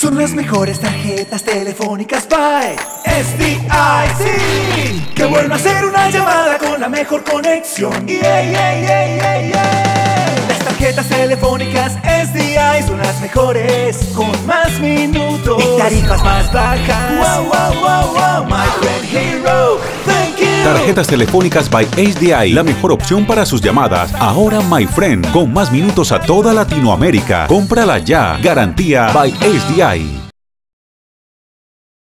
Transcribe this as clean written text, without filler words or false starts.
Son las mejores tarjetas telefónicas by SDI, sí, que vuelvo a hacer una llamada con la mejor conexión. Las tarjetas telefónicas SDI son las mejores, con más minutos y tarifas más bajas. Wow, my friend hero, thank you. Tarjetas telefónicas by HDI, la mejor opción para sus llamadas. Ahora My Friend, con más minutos a toda Latinoamérica. Cómprala ya. Garantía by HDI.